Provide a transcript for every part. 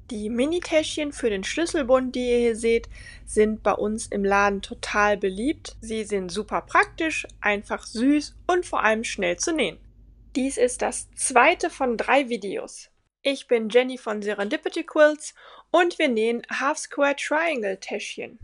Die Mini-Täschchen für den Schlüsselbund, die ihr hier seht, sind bei uns im Laden total beliebt. Sie sind super praktisch, einfach süß und vor allem schnell zu nähen. Dies ist das zweite von 3 Videos. Ich bin Jenny von Serendipity Quilts und wir nähen Half Square Triangle Täschchen.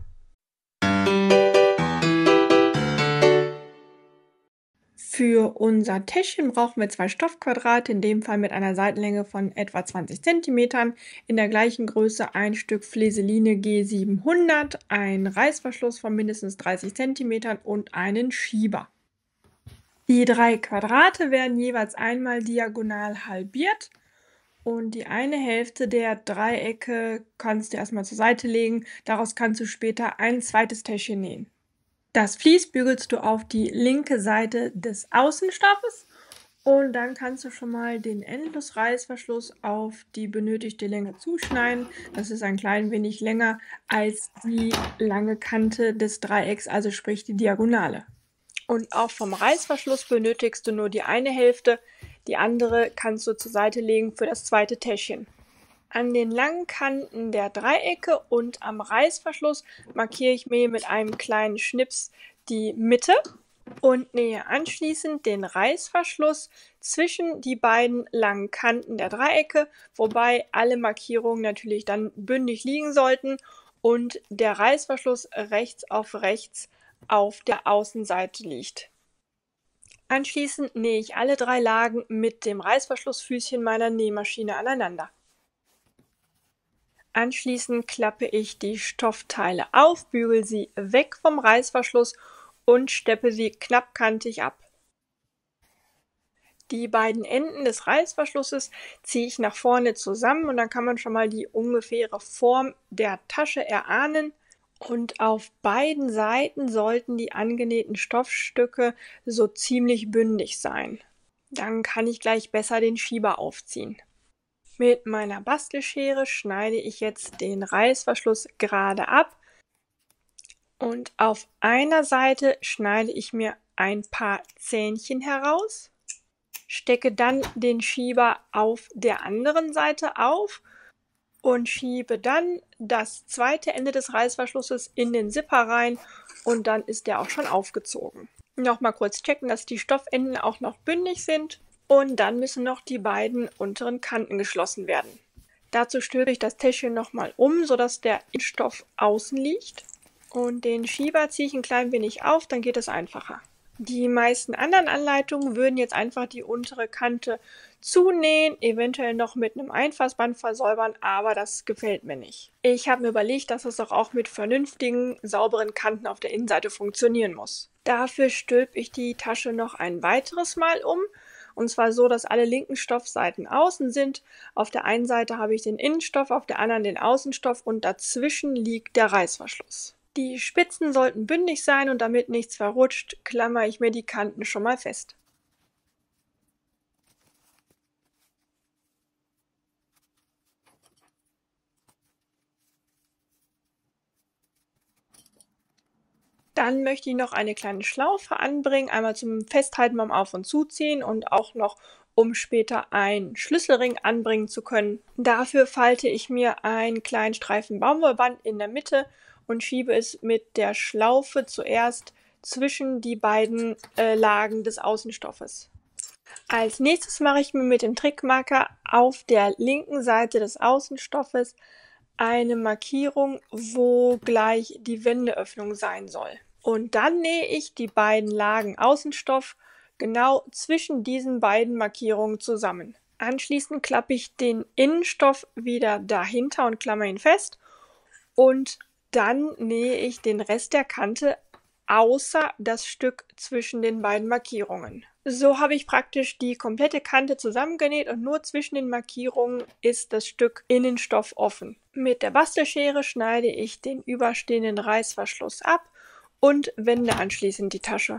Für unser Täschchen brauchen wir 2 Stoffquadrate, in dem Fall mit einer Seitenlänge von etwa 20 cm, in der gleichen Größe ein Stück Fleseline G700, ein Reißverschluss von mindestens 30 cm und einen Schieber. Die 3 Quadrate werden jeweils einmal diagonal halbiert und die eine Hälfte der Dreiecke kannst du erstmal zur Seite legen, daraus kannst du später ein zweites Täschchen nähen. Das Vlies bügelst du auf die linke Seite des Außenstoffes und dann kannst du schon mal den Endlosreißverschluss auf die benötigte Länge zuschneiden. Das ist ein klein wenig länger als die lange Kante des Dreiecks, also sprich die Diagonale. Und auch vom Reißverschluss benötigst du nur die eine Hälfte, die andere kannst du zur Seite legen für das zweite Täschchen. An den langen Kanten der Dreiecke und am Reißverschluss markiere ich mir mit einem kleinen Schnips die Mitte und nähe anschließend den Reißverschluss zwischen die beiden langen Kanten der Dreiecke, wobei alle Markierungen natürlich dann bündig liegen sollten und der Reißverschluss rechts auf der Außenseite liegt. Anschließend nähe ich alle 3 Lagen mit dem Reißverschlussfüßchen meiner Nähmaschine aneinander. Anschließend klappe ich die Stoffteile auf, bügele sie weg vom Reißverschluss und steppe sie knappkantig ab. Die beiden Enden des Reißverschlusses ziehe ich nach vorne zusammen und dann kann man schon mal die ungefähre Form der Tasche erahnen. Und auf beiden Seiten sollten die angenähten Stoffstücke so ziemlich bündig sein. Dann kann ich gleich besser den Schieber aufziehen. Mit meiner Bastelschere schneide ich jetzt den Reißverschluss gerade ab und auf einer Seite schneide ich mir ein paar Zähnchen heraus, stecke dann den Schieber auf der anderen Seite auf und schiebe dann das zweite Ende des Reißverschlusses in den Zipper rein und dann ist der auch schon aufgezogen. Nochmal kurz checken, dass die Stoffenden auch noch bündig sind. Und dann müssen noch die beiden unteren Kanten geschlossen werden. Dazu stülpe ich das Täschchen nochmal um, sodass der Stoff außen liegt. Und den Schieber ziehe ich ein klein wenig auf, dann geht es einfacher. Die meisten anderen Anleitungen würden jetzt einfach die untere Kante zunähen, eventuell noch mit einem Einfassband versäubern, aber das gefällt mir nicht. Ich habe mir überlegt, dass es auch mit vernünftigen, sauberen Kanten auf der Innenseite funktionieren muss. Dafür stülpe ich die Tasche noch ein weiteres Mal um. Und zwar so, dass alle linken Stoffseiten außen sind. Auf der einen Seite habe ich den Innenstoff, auf der anderen den Außenstoff und dazwischen liegt der Reißverschluss. Die Spitzen sollten bündig sein und damit nichts verrutscht, klammere ich mir die Kanten schon mal fest. Dann möchte ich noch eine kleine Schlaufe anbringen, einmal zum Festhalten beim Auf- und Zuziehen und auch noch, um später einen Schlüsselring anbringen zu können. Dafür falte ich mir einen kleinen Streifen Baumwollband in der Mitte und schiebe es mit der Schlaufe zuerst zwischen die beiden Lagen des Außenstoffes. Als nächstes mache ich mir mit dem Trickmarker auf der linken Seite des Außenstoffes eine Markierung, wo gleich die Wendeöffnung sein soll. Und dann nähe ich die beiden Lagen Außenstoff genau zwischen diesen beiden Markierungen zusammen. Anschließend klappe ich den Innenstoff wieder dahinter und klammer ihn fest und dann nähe ich den Rest der Kante außer das Stück zwischen den beiden Markierungen. So habe ich praktisch die komplette Kante zusammengenäht und nur zwischen den Markierungen ist das Stück Innenstoff offen. Mit der Bastelschere schneide ich den überstehenden Reißverschluss ab und wende anschließend die Tasche.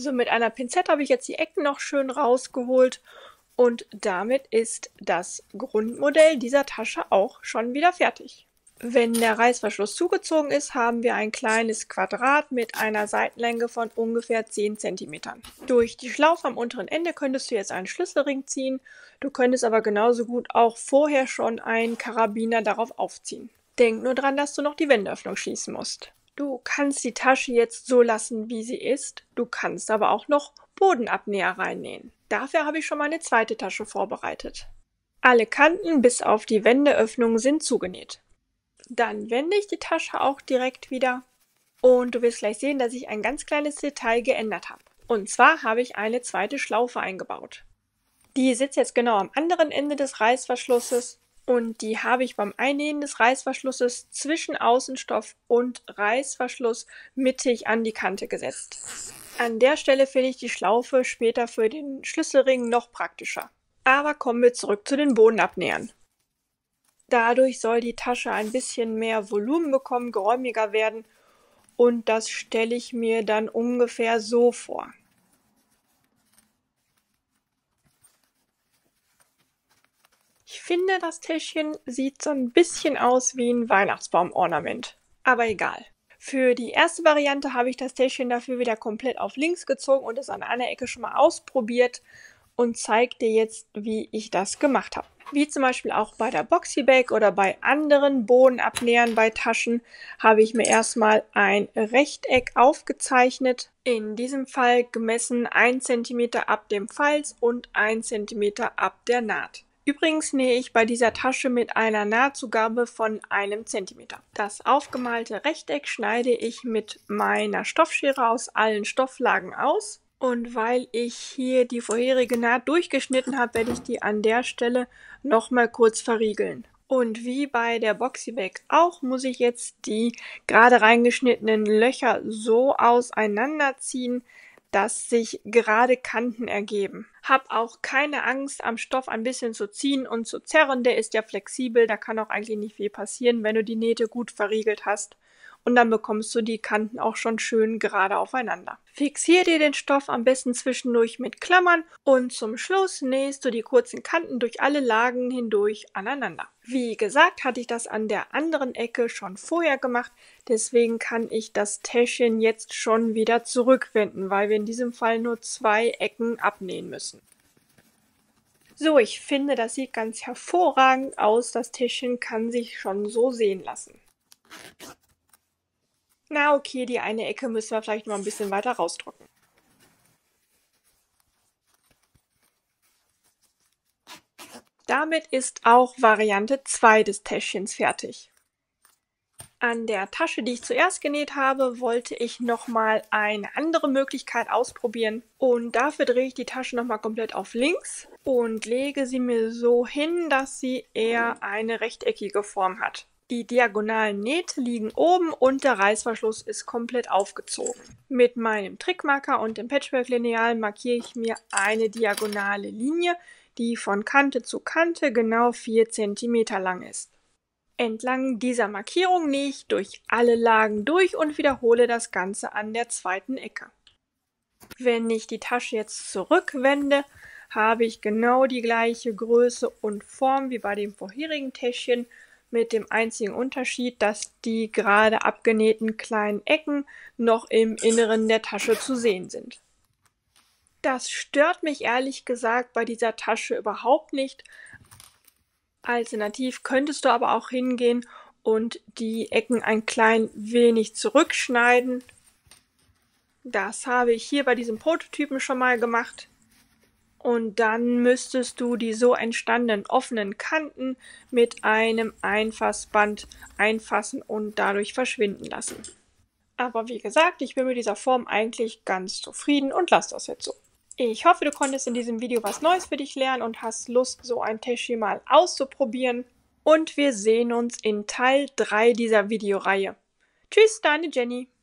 So, mit einer Pinzette habe ich jetzt die Ecken noch schön rausgeholt und damit ist das Grundmodell dieser Tasche auch schon wieder fertig. Wenn der Reißverschluss zugezogen ist, haben wir ein kleines Quadrat mit einer Seitenlänge von ungefähr 10 cm. Durch die Schlaufe am unteren Ende könntest du jetzt einen Schlüsselring ziehen, du könntest aber genauso gut auch vorher schon einen Karabiner darauf aufziehen. Denk nur dran, dass du noch die Wendeöffnung schließen musst. Du kannst die Tasche jetzt so lassen, wie sie ist, du kannst aber auch noch Bodenabnäher reinnähen. Dafür habe ich schon mal eine zweite Tasche vorbereitet. Alle Kanten bis auf die Wendeöffnung sind zugenäht. Dann wende ich die Tasche auch direkt wieder und du wirst gleich sehen, dass ich ein ganz kleines Detail geändert habe. Und zwar habe ich eine zweite Schlaufe eingebaut. Die sitzt jetzt genau am anderen Ende des Reißverschlusses und die habe ich beim Einnähen des Reißverschlusses zwischen Außenstoff und Reißverschluss mittig an die Kante gesetzt. An der Stelle finde ich die Schlaufe später für den Schlüsselring noch praktischer. Aber kommen wir zurück zu den Bodenabnähern. Dadurch soll die Tasche ein bisschen mehr Volumen bekommen, geräumiger werden und das stelle ich mir dann ungefähr so vor. Ich finde, das Täschchen sieht so ein bisschen aus wie ein Weihnachtsbaumornament, aber egal. Für die erste Variante habe ich das Täschchen dafür wieder komplett auf links gezogen und es an einer Ecke schon mal ausprobiert und zeige dir jetzt, wie ich das gemacht habe. Wie zum Beispiel auch bei der Boxy-Bag oder bei anderen Bodenabnähern bei Taschen habe ich mir erstmal ein Rechteck aufgezeichnet. In diesem Fall gemessen 1 cm ab dem Falz und 1 cm ab der Naht. Übrigens nähe ich bei dieser Tasche mit einer Nahtzugabe von 1 cm. Das aufgemalte Rechteck schneide ich mit meiner Stoffschere aus allen Stofflagen aus. Und weil ich hier die vorherige Naht durchgeschnitten habe, werde ich die an der Stelle nochmal kurz verriegeln. Und wie bei der Boxy-Bag auch, muss ich jetzt die gerade reingeschnittenen Löcher so auseinanderziehen, dass sich gerade Kanten ergeben. Hab auch keine Angst, am Stoff ein bisschen zu ziehen und zu zerren, der ist ja flexibel, da kann auch eigentlich nicht viel passieren, wenn du die Nähte gut verriegelt hast. Und dann bekommst du die Kanten auch schon schön gerade aufeinander. Fixier dir den Stoff am besten zwischendurch mit Klammern und zum Schluss nähst du die kurzen Kanten durch alle Lagen hindurch aneinander. Wie gesagt, hatte ich das an der anderen Ecke schon vorher gemacht, deswegen kann ich das Täschchen jetzt schon wieder zurückwenden, weil wir in diesem Fall nur 2 Ecken abnähen müssen. So, ich finde, das sieht ganz hervorragend aus. Das Täschchen kann sich schon so sehen lassen. Na okay, die eine Ecke müssen wir vielleicht noch ein bisschen weiter rausdrücken. Damit ist auch Variante 2 des Täschchens fertig. An der Tasche, die ich zuerst genäht habe, wollte ich nochmal eine andere Möglichkeit ausprobieren. Und dafür drehe ich die Tasche nochmal komplett auf links und lege sie mir so hin, dass sie eher eine rechteckige Form hat. Die diagonalen Nähte liegen oben und der Reißverschluss ist komplett aufgezogen. Mit meinem Trickmarker und dem Patchwork-Lineal markiere ich mir eine diagonale Linie, die von Kante zu Kante genau 4 cm lang ist. Entlang dieser Markierung nähe ich durch alle Lagen durch und wiederhole das Ganze an der zweiten Ecke. Wenn ich die Tasche jetzt zurückwende, habe ich genau die gleiche Größe und Form wie bei dem vorherigen Täschchen, mit dem einzigen Unterschied, dass die gerade abgenähten kleinen Ecken noch im Inneren der Tasche zu sehen sind. Das stört mich ehrlich gesagt bei dieser Tasche überhaupt nicht. Alternativ könntest du aber auch hingehen und die Ecken ein klein wenig zurückschneiden. Das habe ich hier bei diesem Prototypen schon mal gemacht. Und dann müsstest du die so entstandenen offenen Kanten mit einem Einfassband einfassen und dadurch verschwinden lassen. Aber wie gesagt, ich bin mit dieser Form eigentlich ganz zufrieden und lasse das jetzt so. Ich hoffe, du konntest in diesem Video was Neues für dich lernen und hast Lust, so ein Täschchen mal auszuprobieren. Und wir sehen uns in Teil 3 dieser Videoreihe. Tschüss, deine Jenny.